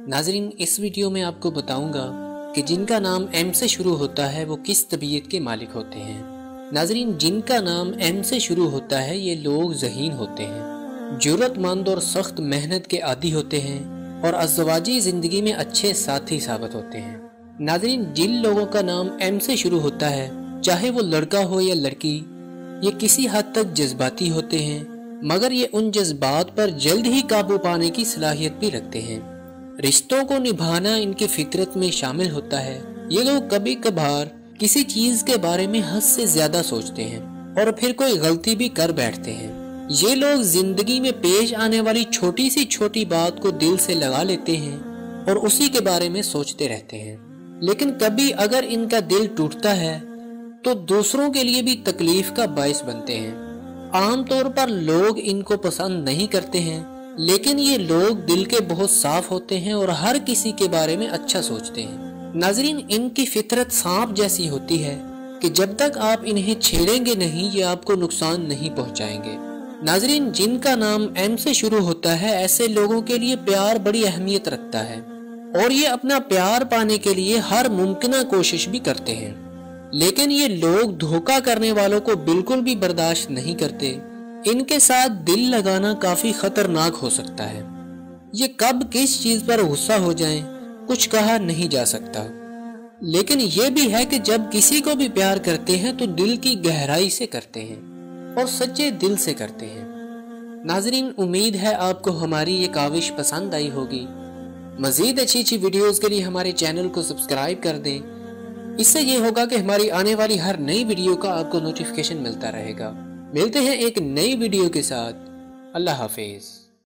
नाजरीन, इस वीडियो में आपको बताऊंगा कि जिनका नाम एम से शुरू होता है वो किस तबीयत के मालिक होते हैं। नाजरीन, जिनका नाम एम से शुरू होता है ये लोग ज़हीन होते हैं, जुर्रतमंद और सख्त मेहनत के आदी होते हैं और अज़वाजी ज़िंदगी में अच्छे साथी साबित होते हैं। नाजरीन, जिन लोगों का नाम एम से शुरू होता है, चाहे वो लड़का हो या लड़की, ये किसी हद तक जज्बाती होते हैं, मगर ये उन जज्बात पर जल्द ही काबू पाने की सलाहियत भी रखते हैं। रिश्तों को निभाना इनकी फितरत में शामिल होता है। ये लोग कभी कभार किसी चीज के बारे में हद से ज्यादा सोचते हैं और फिर कोई गलती भी कर बैठते हैं। ये लोग जिंदगी में पेश आने वाली छोटी सी छोटी बात को दिल से लगा लेते हैं और उसी के बारे में सोचते रहते हैं। लेकिन कभी अगर इनका दिल टूटता है तो दूसरों के लिए भी तकलीफ का बायस बनते हैं। आमतौर पर लोग इनको पसंद नहीं करते हैं, लेकिन ये लोग दिल के बहुत साफ होते हैं और हर किसी के बारे में अच्छा सोचते हैं। नाजरीन, इनकी फितरत सांप जैसी होती है कि जब तक आप इन्हें छेड़ेंगे नहीं, ये आपको नुकसान नहीं पहुंचाएंगे। नाजरीन, जिनका नाम एम से शुरू होता है, ऐसे लोगों के लिए प्यार बड़ी अहमियत रखता है और ये अपना प्यार पाने के लिए हर मुमकिन कोशिश भी करते हैं। लेकिन ये लोग धोखा करने वालों को बिल्कुल भी बर्दाश्त नहीं करते। इनके साथ दिल लगाना काफी खतरनाक हो सकता है। ये कब किस चीज पर गुस्सा हो जाएं, कुछ कहा नहीं जा सकता। लेकिन ये भी है कि जब किसी को भी प्यार करते हैं तो दिल की गहराई से करते हैं और सच्चे दिल से करते हैं। नाजरीन, उम्मीद है आपको हमारी ये काविश पसंद आई होगी। मजीद अच्छी वीडियोस के लिए हमारे चैनल को सब्सक्राइब कर दें। इससे ये होगा कि हमारी आने वाली हर नई वीडियो का आपको नोटिफिकेशन मिलता रहेगा। मिलते हैं एक नई वीडियो के साथ। अल्लाह हाफिज।